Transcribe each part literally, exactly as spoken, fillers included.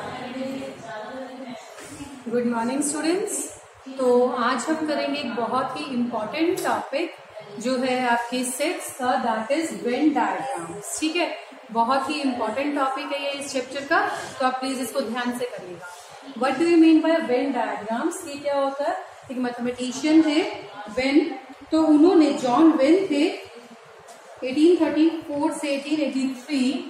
Good morning students. तो आज हम करेंगे एक बहुत ही इम्पोर्टेंट टॉपिक जो है आपके सिक्स का, दैट इज वेन डायग्राम्स। ठीक है, बहुत ही इम्पोर्टेंट टॉपिक है ये इस चैप्टर का, तो आप प्लीज इसको ध्यान से करिएगा। What do you mean by Venn diagrams? ये क्या होता है? एक मैथमेटिशियन है वेन, तो उन्होंने जॉन वेन थे एटीन थर्टी फोर से एटीन एटी थ्री,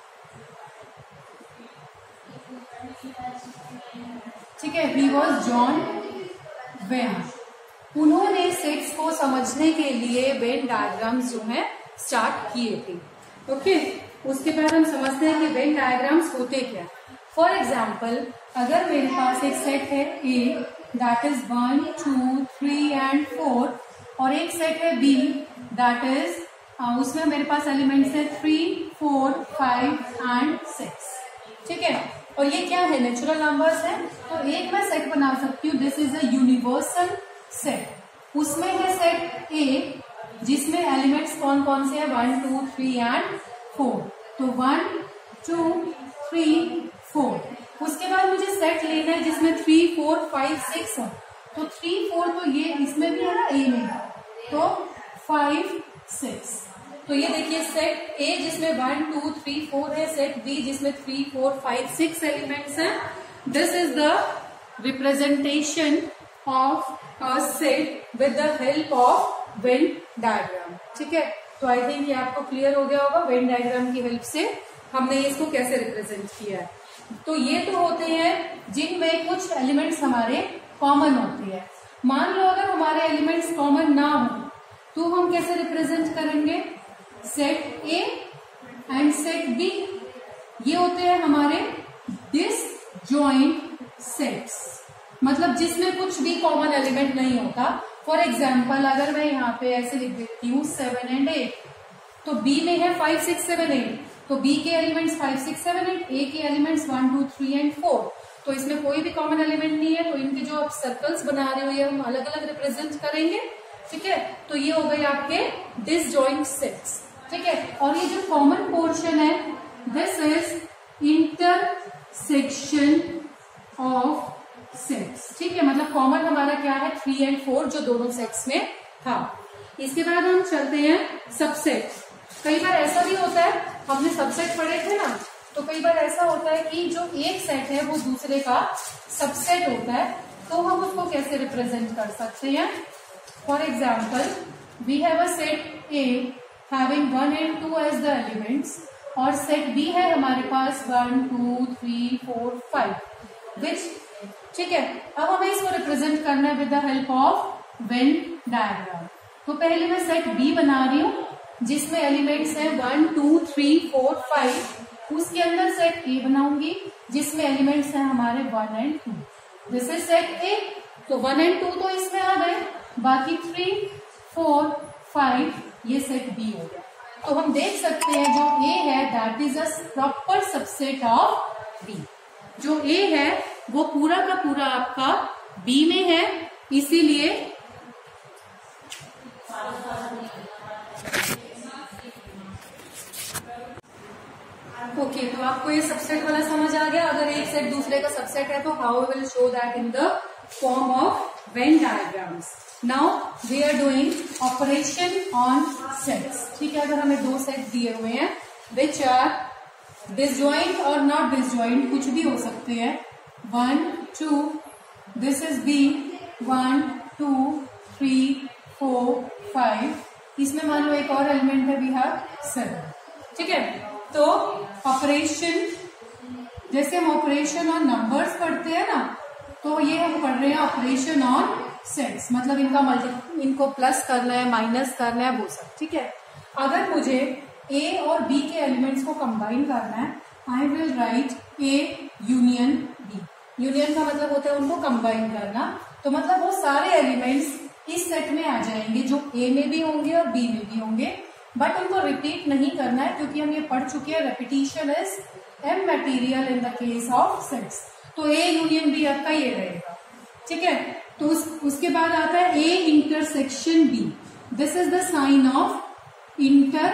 ठीक है, ही वॉज जॉन वेन। उन्होंने सेट्स को समझने के लिए वेन डायग्राम्स जो है स्टार्ट किए थे। ओके, उसके बाद हम समझते हैं कि वेन डायग्राम्स होते क्या। फॉर एग्जाम्पल, अगर मेरे पास एक सेट है A, that is one two three and four, और एक सेट है बी, दैट इज उसमें मेरे पास एलिमेंट्स है three four five and six. ठीक है, और ये क्या है? नेचुरल नंबर्स है, तो एक मैं सेट बना सकती हूँ, this is a universal set. उसमें है सेट ए, जिसमें एलिमेंट्स कौन कौन से हैं? One two three and four. तो वन टू थ्री फोर। उसके बाद मुझे सेट लेना है जिसमें थ्री फोर फाइव सिक्स है, तो थ्री फोर तो ये इसमें भी है ना, ए में, तो फाइव सिक्स। तो ये देखिए सेट ए जिसमें वन टू थ्री फोर है, सेट बी जिसमें three four five six elements हैं। This is the representation of a set with the help of Venn diagram. ठीक है, तो आई थिंक ये आपको क्लियर हो गया होगा वेन डायग्राम की हेल्प से हमने इसको कैसे रिप्रेजेंट किया है। तो ये तो होते हैं जिनमें कुछ एलिमेंट्स हमारे कॉमन होते हैं। मान लो अगर हमारे एलिमेंट्स कॉमन ना हो तो हम कैसे रिप्रेजेंट करेंगे? Set A and set B, ये होते हैं हमारे डिसजॉइंट सेट्स, मतलब जिसमें कुछ भी कॉमन एलिमेंट नहीं होता। फॉर एग्जाम्पल, अगर मैं यहाँ पे ऐसे लिख देती हूँ सेवन एंड एट, तो बी में है फाइव सिक्स सेवन एट, तो बी के elements five six seven eight, A के elements one two three and four, तो इसमें कोई भी कॉमन एलिमेंट नहीं है, तो इनके जो आप सर्कल्स बना रहे हो ये हम अलग अलग रिप्रेजेंट करेंगे। ठीक है, तो ये हो गए आपके डिसजॉइंट सेट्स। ठीक है, और ये जो कॉमन पोर्शन है, this is intersection of sets. ठीक है, मतलब कॉमन हमारा क्या है? थ्री एंड फोर, जो दोनों सेट्स में था। इसके बाद हम चलते हैं सबसेट। कई बार ऐसा भी होता है, हमने सबसेट पढ़े थे ना, तो कई बार ऐसा होता है कि जो एक सेट है वो दूसरे का सबसेट होता है, तो हम उसको कैसे रिप्रेजेंट कर सकते हैं? For example, we have a set A having one and two as the elements, और सेट बी है हमारे पास one two three four five, which, ठीक है, अब हमें इसको रिप्रेजेंट करना है with the help of Venn diagram. तो पहले मैं सेट बी बना रही हूँ जिसमें एलिमेंट्स हैं one two three four five. उसके अंदर सेट ए बनाऊंगी जिसमें एलिमेंट्स हैं हमारे one and two. This is set A, तो वन एंड टू तो इसमें आ गए, बाकी थ्री फोर फाइव ये सेट बी हो गया। तो हम देख सकते हैं जो ए है that is a proper subset of B. जो ए है वो पूरा का पूरा आपका बी में है, इसीलिए ओके okay, तो आपको ये सबसेट वाला समझ आ गया। अगर एक सेट दूसरे का सबसेट है तो how will show that in the form of Venn diagrams. Now we are doing operation on sets. ठीक है, अगर हमें दो सेट दिए हुए हैं विच आर डिसजॉइंट और नॉट डिसजॉइंट, कुछ भी हो सकते हैं, one two, this is B, one two three four five, इसमें मान लो एक और एलिमेंट है, वी हैव सेवन। ठीक है, तो ऑपरेशन, जैसे हम ऑपरेशन ऑन नंबर्स पढ़ते हैं ना, तो ये हम पढ़ रहे हैं ऑपरेशन ऑन सेट्स, मतलब इनका मल्टी, इनको प्लस करना है, माइनस करना है, वो सब। ठीक है, अगर मुझे ए और बी के एलिमेंट्स को कंबाइन करना है, I will write A union B. Union का मतलब होता है उनको कंबाइन करना, तो मतलब वो सारे एलिमेंट्स इस सेट में आ जाएंगे जो ए में भी होंगे और बी में भी होंगे, बट उनको रिपीट नहीं करना है क्योंकि हम ये पढ़ चुके हैं repetition is immaterial in the case of sets. तो ए यूनियन बी आपका ये रहेगा। ठीक है, तो उस, उसके बाद आता है A intersection B. This is the sign of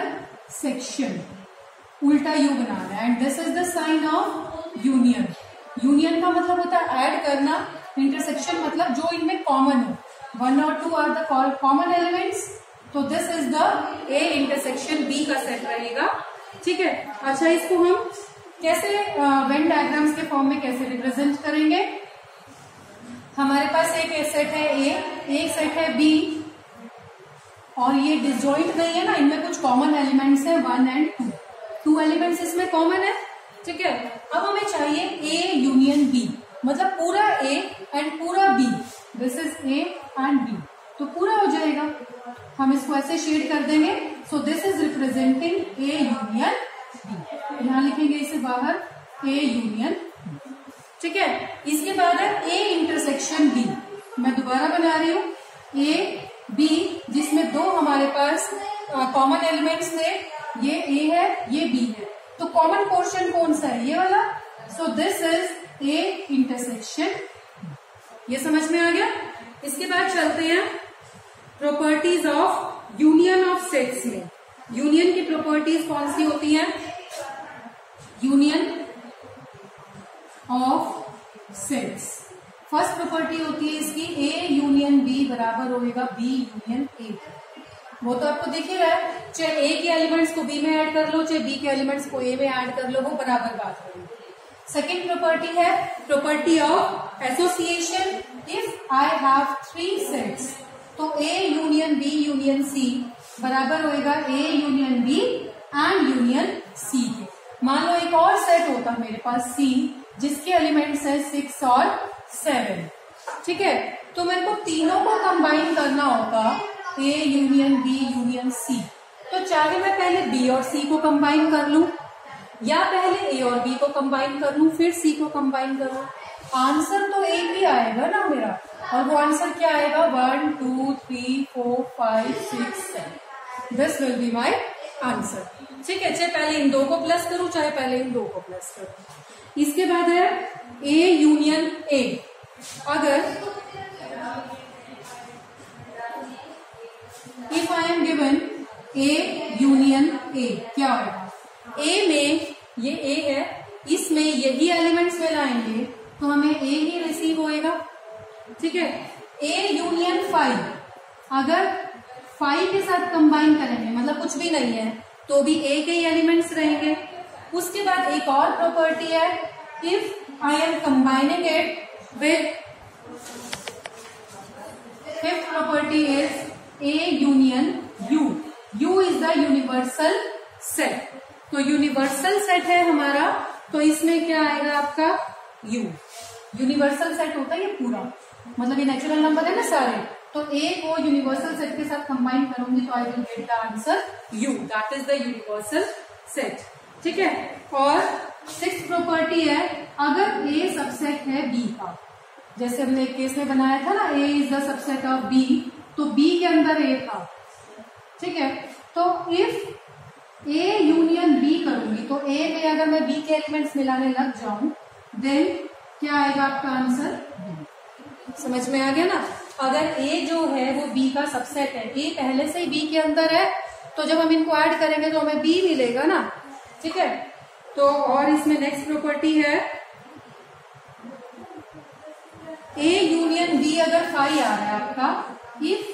intersection, उल्टा यू बनाना है, and this is the sign of union. Union का मतलब होता है ऐड करना, इंटरसेक्शन मतलब जो इनमें कॉमन हो। वन और two are the common elements, तो this is the A intersection B का सेट रहेगा। ठीक है, अच्छा इसको हम कैसे वेन डायग्राम्स के फॉर्म में कैसे रिप्रेजेंट करेंगे? हमारे पास एक सेट है ए, एक सेट है बी, और ये डिसजॉइंट नहीं है ना, इनमें कुछ कॉमन एलिमेंट्स हैं one and two, two elements इसमें कॉमन है। ठीक है, अब हमें चाहिए ए यूनियन बी, मतलब पूरा ए एंड पूरा B, this is A and B, तो पूरा हो जाएगा। हम इसको ऐसे शेड कर देंगे, so this is representing A union B, यहां लिखेंगे इसे बाहर ए यूनियन बी। ठीक है, इसके बाद है ए इंटरसेक्शन बी, मैं दोबारा बना रही हूं ए बी, जिसमें दो हमारे पास कॉमन एलिमेंट्स थे, ये ए है ये बी है, तो कॉमन पोर्शन कौन सा है? ये वाला, so this is A intersection, ये समझ में आ गया। इसके बाद चलते हैं properties of union of sets में। यूनियन की प्रॉपर्टीज कौन सी होती हैं? Union of sets, first property होती है इसकी ए यूनियन बी बराबर होगा बी यूनियन ए। वो तो आपको दिख ही रहा है, चाहे ए के एलिमेंट्स को बी में ऐड कर लो, चाहे बी के एलिमेंट्स को ए में ऐड कर लो, वो बराबर बात होगी। सेकेंड प्रॉपर्टी है property of association. If I have three sets, तो A union B union C बराबर होगा A union B and union C के। मान लो एक और सेट होता है मेरे पास सी, जिसके एलिमेंट्स है सिक्स और सेवन। ठीक है, तो मेरे को तीनों को कंबाइन करना होगा A union B union C, तो चाहे मैं पहले बी और सी को कंबाइन कर लूं, या पहले ए और बी को कंबाइन कर लूं फिर सी को कंबाइन करूं, आंसर तो एक ही आएगा ना मेरा। और वो आंसर क्या आएगा? One two three four five six seven, this will be my answer. ठीक है, चाहे पहले इन दो को प्लस करूं चाहे पहले इन दो को प्लस करूं। इसके बाद है ए यूनियन ए। अगर if I am given A union A, क्या होगा? ए में ये ए है, इसमें यही एलिमेंट्स मिलाएंगे तो हमें ए ही रिसीव होएगा। ठीक है, ए यूनियन फाइव, अगर फाइव के साथ कंबाइन करेंगे मतलब कुछ भी नहीं है तो भी ए के ही एलिमेंट्स रहेंगे। उसके बाद एक और प्रॉपर्टी है, if I am combining it with, fifth property is A union U. U is the universal set, तो यूनिवर्सल सेट है हमारा, तो इसमें क्या आएगा आपका? यू। यूनिवर्सल सेट होता है ये पूरा, मतलब ये नेचुरल नंबर है ना सारे, तो ए को यूनिवर्सल सेट के साथ कंबाइन करूंगी तो I will get the answer U, that is the universal set. ठीक है, और सिक्स्थ प्रॉपर्टी है, अगर ए सबसेट है बी का, जैसे हमने एक केस में बनाया था ना, A is the subset of B, तो बी के अंदर ए था। ठीक है, तो इफ ए यूनियन बी करूंगी तो ए में अगर मैं बी के एलिमेंट्स मिलाने लग जाऊं, देन क्या आएगा आपका आंसर? बी। समझ में आ गया ना? अगर ए जो है वो बी का सबसेट है, ए पहले से ही बी के अंदर है, तो जब हम इनको ऐड करेंगे तो हमें बी मिलेगा ना। ठीक है, तो और इसमें नेक्स्ट प्रॉपर्टी है ए यूनियन बी, अगर फाइव आ रहा है आपका, if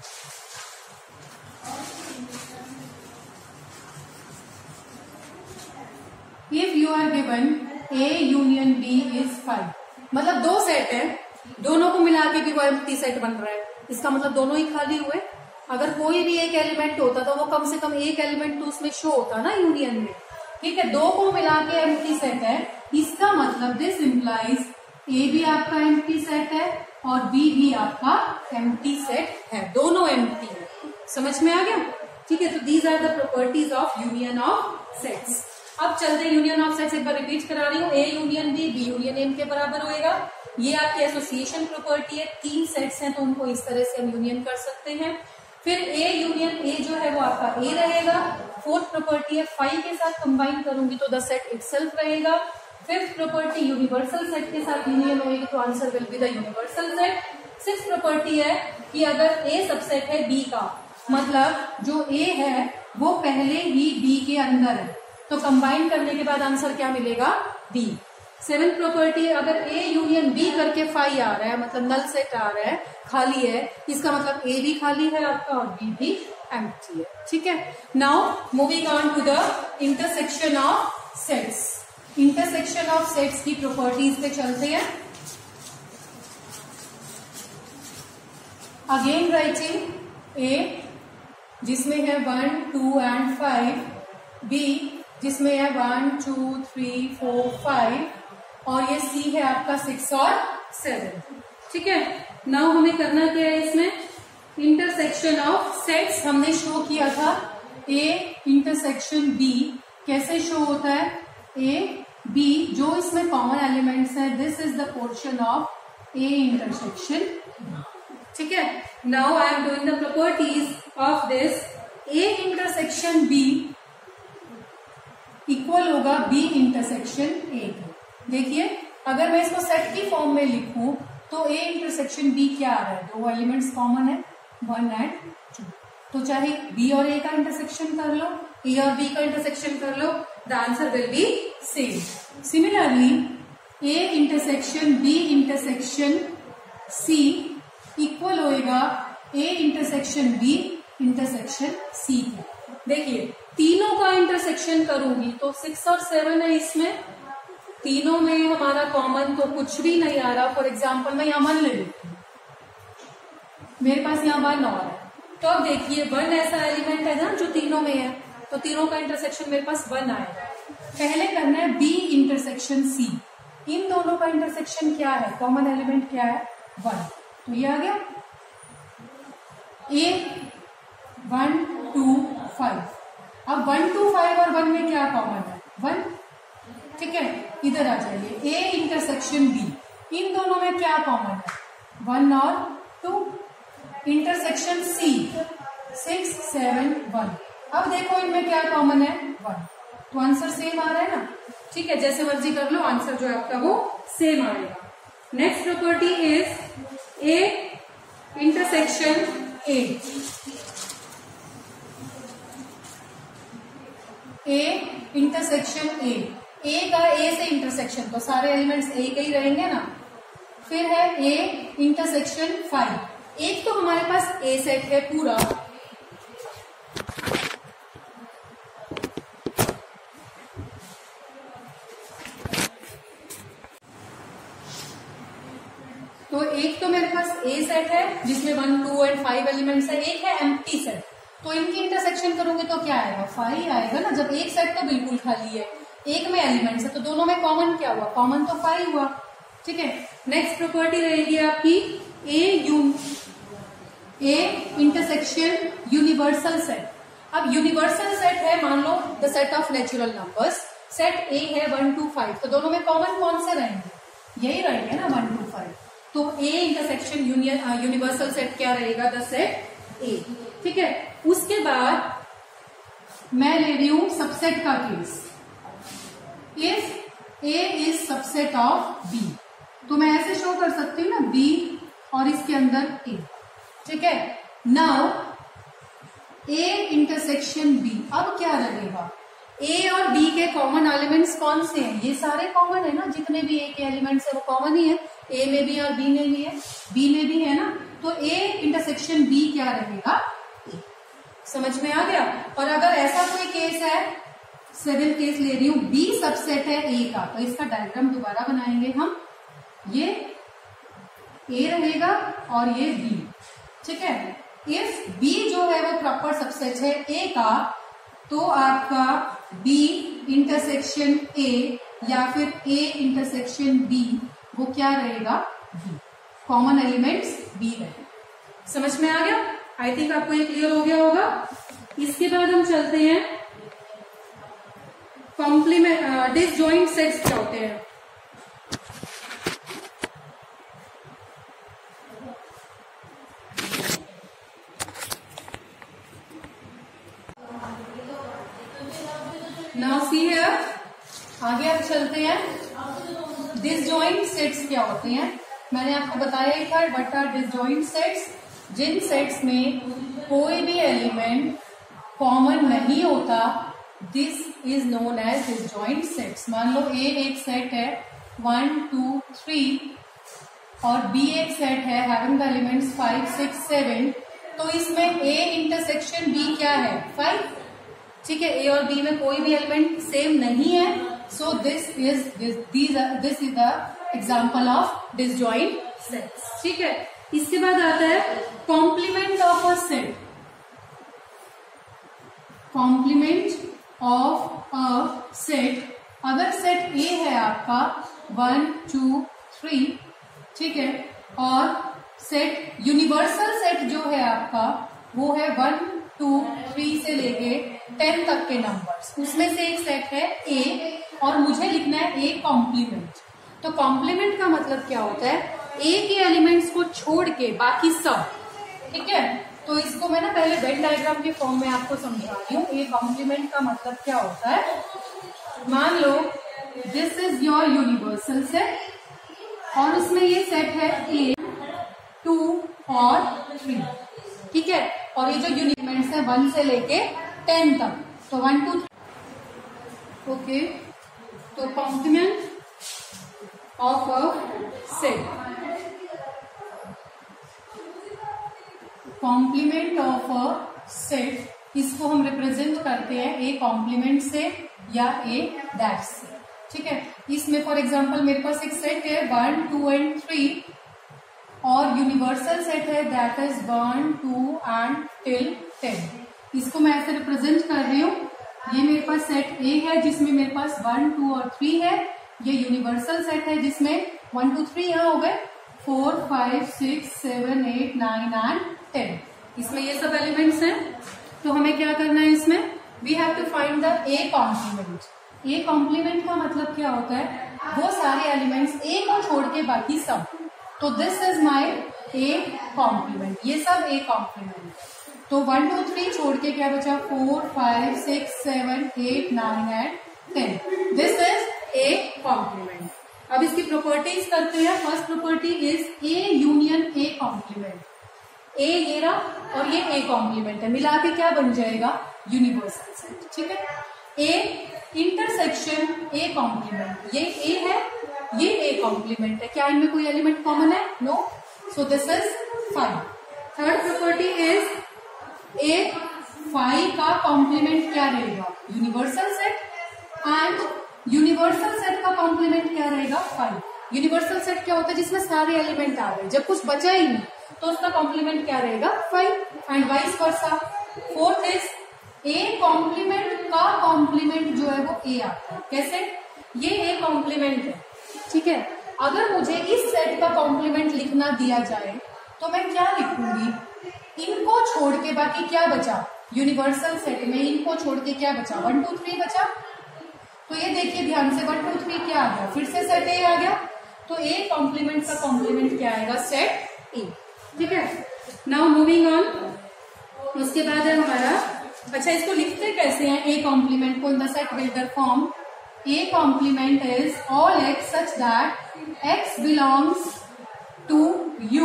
if you are given A union B is phi, मतलब दो सेट है, दोनों को मिला के भी वो एम्प्टी सेट बन रहा है, इसका मतलब दोनों ही खाली हुए। अगर कोई भी एक एलिमेंट होता तो वो कम से कम एक एलिमेंट तो उसमें शो होता ना यूनियन में। ठीक है, दो को मिला के एम्प्टी सेट है, इसका मतलब दिस इम्प्लाइज ए भी आपका एम्प्टी सेट है और बी भी आपका एम्प्टी सेट है, दोनों एम्प्टी है। समझ में आ गया? ठीक है, तो these are the properties of union of sets. अब चलते हैं यूनियन ऑफ सेट्स, एक बार रिपीट करा रही हूँ, A union B, B union A के बराबर होएगा। ये आपकी एसोसिएशन प्रॉपर्टी है, तीन सेट्स हैं तो उनको इस तरह से हम यूनियन कर सकते हैं। फिर ए यूनियन ए जो है वो आपका ए रहेगा। फोर्थ प्रॉपर्टी है, फाइव के साथ कंबाइन करूंगी तो द सेट इटसेल्फ रहेगा। फिफ्थ प्रॉपर्टी, यूनिवर्सल सेट के साथ यूनियन होगी तो answer will be the universal set. Sixth property है कि अगर ए सबसेट है बी का, मतलब जो ए है वो पहले ही बी के अंदर है, तो कंबाइन करने के बाद आंसर क्या मिलेगा? बी। सेवेंथ प्रॉपर्टी, अगर ए यूनियन बी करके फाइव आ रहा है, मतलब नल सेट आ रहा है, खाली है, इसका मतलब ए भी खाली है आपका और बी भी एम्प्टी है। ठीक है, now moving on to the intersection of sets. Intersection of sets की प्रॉपर्टीज पे चलते हैं। अगेन राइटिंग ए जिसमें है one two and five, B जिसमें है one two three four five, और ये सी है आपका सिक्स और सेवन। ठीक है, नाउ हमें करना क्या है इसमें, इंटरसेक्शन ऑफ सेट्स हमने शो किया था। ए इंटरसेक्शन बी कैसे शो होता है, ए बी जो इसमें कॉमन एलिमेंट्स है, this is the portion of A intersection. ठीक है, now I am doing the properties of this. A intersection B equal होगा बी इंटरसेक्शन ए। देखिए अगर मैं इसको सेट की फॉर्म में लिखूं तो ए इंटरसेक्शन बी क्या आ रहा है, दो एलिमेंट्स कॉमन है, वन एंड टू, तो चाहे बी और ए का इंटरसेक्शन कर लो, ए और बी का इंटरसेक्शन कर लो, the answer will be same. Similarly A intersection B intersection C equal होएगा A intersection B intersection C. देखिए तीनों का इंटरसेक्शन करूंगी तो सिक्स और सेवन है, इसमें तीनों में हमारा कॉमन तो कुछ भी नहीं आ रहा। फॉर एग्जाम्पल मैं यहाँ वन ले लेती हूँ, मेरे पास यहाँ वन और है, तो अब देखिए वन ऐसा एलिमेंट है ना जो तीनों में है, तो तीनों का इंटरसेक्शन मेरे पास वन आएगा। पहले करना है बी इंटरसेक्शन सी, इन दोनों का इंटरसेक्शन क्या है, कॉमन एलिमेंट क्या है, वन, तो ये आ गया ए वन टू फाइव। अब वन टू फाइव और वन में क्या कॉमन है, वन। ठीक है, इधर आ जाइए, ए इंटरसेक्शन बी, इन दोनों में क्या कॉमन है, वन और two. Intersection C six seven one, अब देखो इनमें क्या कॉमन है, वन, तो आंसर सेम आ रहा है ना। ठीक है, जैसे मर्जी कर लो, आंसर जो है आपका वो सेम आएगा। Next property is A intersection A. A intersection A, A का ए से इंटरसेक्शन, तो सारे एलिमेंट्स ए के ही रहेंगे ना। फिर है ए इंटरसेक्शन फाइव, एक तो हमारे पास ए सेट है पूरा, तो एक तो मेरे पास ए सेट है जिसमें one two and five elements है, एक है एम्प्टी सेट, तो इनकी इंटरसेक्शन करूंगे तो क्या आएगा, फाइव आएगा ना। जब एक सेट तो बिल्कुल खाली है, एक में एलिमेंट्स है, तो दोनों में कॉमन क्या हुआ, कॉमन तो फाइव हुआ। ठीक है, नेक्स्ट प्रॉपर्टी रहेगी आपकी ए यून ए इंटरसेक्शन यूनिवर्सल सेट। अब यूनिवर्सल सेट है, मान लो the set of natural numbers, set A है वन टू फाइव, तो दोनों में कॉमन कौन से रहेंगे, यही रहेंगे ना वन टू फाइव, तो A intersection union universal set क्या रहेगा, द सेट ए। ठीक है, उसके बाद मैं ले रही हूं सबसेट का case, if A is subset of B, तो मैं ऐसे शो कर सकती हूँ ना, बी और इसके अंदर ए। ठीक है, नाउ ए इंटरसेक्शन बी, अब क्या रहेगा, ए और बी के कॉमन एलिमेंट्स कौन से हैं, ये सारे कॉमन है ना, जितने भी ए के एलिमेंट्स है वो कॉमन ही है, ए में भी और बी में भी है, बी में भी है ना, तो ए इंटरसेक्शन बी क्या रहेगा, ए। समझ में आ गया। और अगर ऐसा कोई केस है, सेवन केस ले रही हूं, बी सबसेट है ए का, तो इसका डायग्राम दोबारा बनाएंगे हम, ये ए रहेगा और ये बी। ठीक है, इफ बी जो है वो प्रॉपर सबसेट है ए का, तो आपका बी इंटरसेक्शन ए या फिर ए इंटरसेक्शन बी वो क्या रहेगा, बी, कॉमन एलिमेंट्स बी रहेगा। समझ में आ गया, आई थिंक आपको ये क्लियर हो गया होगा। इसके बाद हम चलते हैं कॉम्प्लीमेंट डिसजॉइंट सेट्स क्या होते हैं। नाउ सी हियर, आगे अब चलते हैं डिसजॉइंट सेट्स क्या होते हैं। मैंने आपको बताया ही था व्हाट आर डिसजॉइंट सेट्स, जिन सेट्स में कोई भी एलिमेंट कॉमन नहीं होता, this is known as disjoint sets. मान लो ए एक सेट है वन टू थ्री और बी एक सेट है having the elements five six seven, तो इसमें ए इंटरसेक्शन बी क्या है? फाइव। ठीक है, ए और बी में कोई भी एलिमेंट सेम नहीं है, so this is this this is the example of disjoint sets. ठीक है, इसके बाद आता है complement of a set. Complement of a set, अगर सेट ए है आपका वन टू थ्री, ठीक है, और सेट यूनिवर्सल सेट जो है आपका वो है वन टू थ्री से लेके टेन तक के नंबर्स, उसमें से एक सेट है ए और मुझे लिखना है ए कॉम्प्लीमेंट। तो कॉम्प्लीमेंट का मतलब क्या होता है? ए के एलिमेंट्स को छोड़ के बाकी सब। ठीक है, तो इसको मैं ना पहले वेन डायग्राम के फॉर्म में आपको समझा रही हूँ। ए कॉम्प्लीमेंट का मतलब क्या होता है? मान लो this is your universal set और उसमें ये सेट है ए टू और थ्री। ठीक है, और ये जो यूनिटमेंट्स है वन से लेके टेन तक, तो वन टू थ्री। ओके, तो complement of a set, complement of a set, इसको हम रिप्रेजेंट करते हैं ए कॉम्प्लीमेंट से या ए डैश से। ठीक है, इसमें फॉर एग्जांपल मेरे पास एक सेट है वन टू एंड थ्री और यूनिवर्सल सेट है that is one two and till ten. इसको मैं ऐसे रिप्रेजेंट कर रही हूँ। ये मेरे पास सेट ए है जिसमें मेरे पास वन टू और थ्री है। ये यूनिवर्सल सेट है जिसमें वन टू थ्री यहाँ हो गए, four five six seven eight nine and ten. इसमें ये सब एलिमेंट्स हैं। तो हमें क्या करना है इसमें? We have to find the A complement. A complement का मतलब क्या होता है? वो सारे एलिमेंट्स ए को छोड़ के बाकी सब। तो this is my A complement, ये सब ए कॉम्प्लीमेंट। तो वन टू थ्री छोड़ के क्या बचा? Four five six seven eight nine and ten. This is A complement. अब इसकी प्रॉपर्टीज करते हैं। First property is A union A complement. A ये रहा और ये ए कॉम्प्लीमेंट है, मिला के क्या बन जाएगा? Universal set. ठीक है, ए इंटरसेक्शन ए कॉम्प्लीमेंट, ये ए है ये ए कॉम्प्लीमेंट है। क्या इनमें कोई एलिमेंट कॉमन है? No, so this is phi. Third property is a phi का कॉम्प्लीमेंट क्या रहेगा? Universal set. And universal set का कॉम्प्लीमेंट क्या रहेगा? फाइव। यूनिवर्सल सेट क्या होता है? जिसमें सारे एलिमेंट आ गए, जब कुछ बचा ही नहीं तो उसका कॉम्प्लीमेंट क्या रहेगा? Phi. And vice versa. Fourth is A complement का कॉम्प्लीमेंट जो है वो ए आता है। कैसे? ये ए कॉम्प्लीमेंट है, ठीक है। अगर मुझे इस सेट का कॉम्प्लीमेंट लिखना दिया जाए तो मैं क्या लिखूंगी? इनको छोड़ के बाकी क्या बचा? यूनिवर्सल सेट में इनको छोड़ के क्या बचा? वन टू थ्री बचा। तो ये देखिए ध्यान से, वन टू थ्री क्या आ गया? फिर से सेट ए आ गया। तो ए कॉम्प्लीमेंट का कॉम्प्लीमेंट क्या आएगा? Set A. ठीक है, नाउ मूविंग ऑन। उसके बाद है हमारा, अच्छा इसको लिखते कैसे हैं ए कॉम्प्लीमेंट को in the set builder form? A complement is all x such that x belongs to U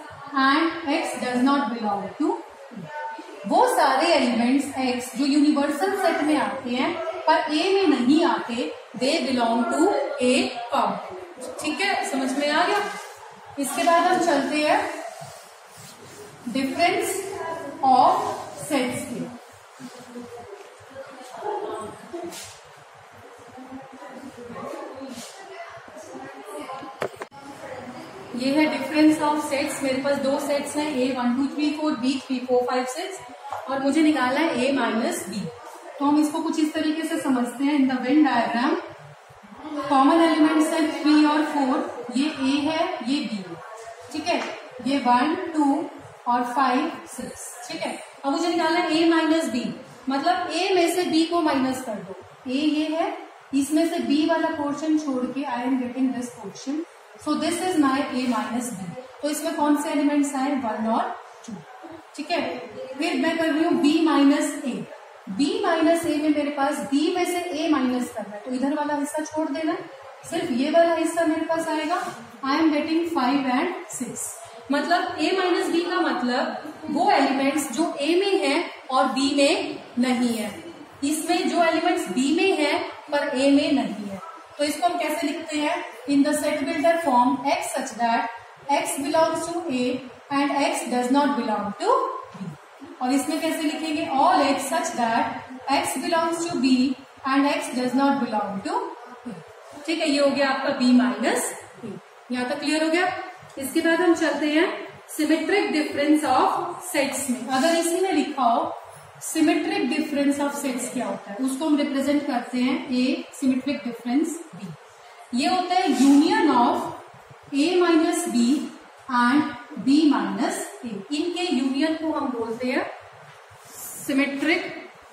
and x does not belong to. वो सारे एलिमेंट्स एक्स जो यूनिवर्सल सेट में आते हैं पर ए में नहीं आते, they belong to A complement. ठीक है, समझ में आ गया? इसके बाद हम चलते हैं डिफरेंस ऑफ सेट्स के। ये है डिफरेंस ऑफ सेट्स। मेरे पास दो सेट्स हैं, A one two three four, B three four five six, और मुझे निकालना है ए माइनस बी। तो हम इसको कुछ इस तरीके से समझते हैं। In the Venn diagram common elements है थ्री और फोर, ये ए है ये बी है। ठीक है, ये वन टू और फाइव सिक्स। ठीक है, अब मुझे निकालना है ए माइनस बी, मतलब ए में से बी को माइनस कर दो। ए ये है, इसमें से बी वाला पोर्शन छोड़ के I am getting this portion, so this is my A minus B. तो इसमें कौन से एलिमेंट्स आए? वन और टू। ठीक है, फिर मैं कर रही हूँ B minus A. B minus A में मेरे पास बी में से ए माइनस करना है, तो इधर वाला हिस्सा छोड़ देना, सिर्फ ये वाला हिस्सा मेरे पास आएगा। I am getting five and six. मतलब ए माइनस बी का मतलब वो एलिमेंट्स जो ए में है और बी में नहीं है। इसमें जो एलिमेंट्स बी में है पर ए में नहीं है, तो इसको हम कैसे लिखते हैं? In the set builder form x such that x belongs to a and x does not belong to b। और इसमें कैसे लिखेंगे? All x such that x belongs to b and x does not belong to a। ठीक है, ये हो गया आपका b माइनस a। यहाँ तक क्लियर हो गया। इसके बाद हम चलते हैं सिमेट्रिक डिफरेंस ऑफ सेट्स में। अगर इसी में लिखा हो सिमेट्रिक डिफरेंस ऑफ सेट्स क्या होता है, उसको हम रिप्रेजेंट करते हैं ए, सिमेट्रिक डिफरेंस बी। ये होता है union of A minus B and B minus A. इनके यूनियन को हम बोलते हैं सिमेट्रिक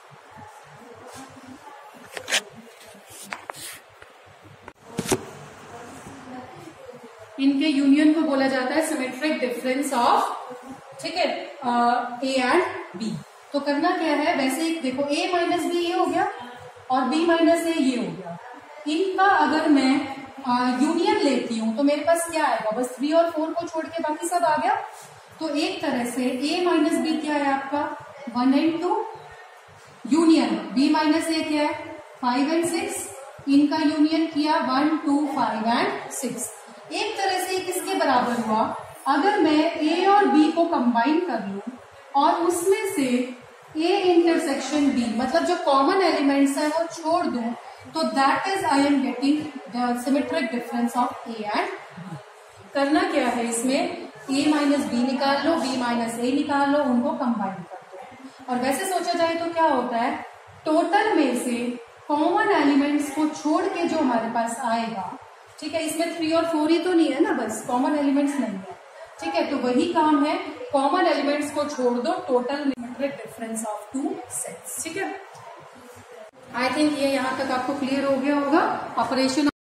इनके यूनियन को बोला जाता है सिमेट्रिक डिफरेंस ऑफ, ठीक है, ए एंड बी। तो करना क्या है, वैसे ही देखो a माइनस बी ये हो गया और b माइनस ए ये हो गया। इनका अगर मैं यूनियन लेती हूं तो मेरे पास क्या आएगा? बस थ्री और फोर को छोड़ के बाकी सब आ गया। तो एक तरह से a माइनस बी क्या है आपका? One and two. Union b minus A क्या है? Five and six. इनका यूनियन किया one two five and six. एक तरह से किसके बराबर हुआ? अगर मैं a और b को कंबाइन कर लूं और उसमें से a इंटरसेक्शन b, मतलब जो कॉमन एलिमेंट्स है वो छोड़ दूं, तो that is I am getting the symmetric difference of a and b। करना क्या है इसमें? a माइनस बी निकाल लो, b माइनस ए निकाल लो, उनको कंबाइन कर दो। और वैसे सोचा जाए तो क्या होता है, टोटल में से कॉमन एलिमेंट्स को छोड़ के जो हमारे पास आएगा, ठीक है, इसमें थ्री और फोर ही तो नहीं है ना, बस कॉमन एलिमेंट्स नहीं है, ठीक है, तो वही काम है, कॉमन एलिमेंट्स को छोड़ दो, total symmetric difference of two sets. ठीक है, आई थिंक ये यहां तक आपको क्लियर हो गया होगा। ऑपरेशन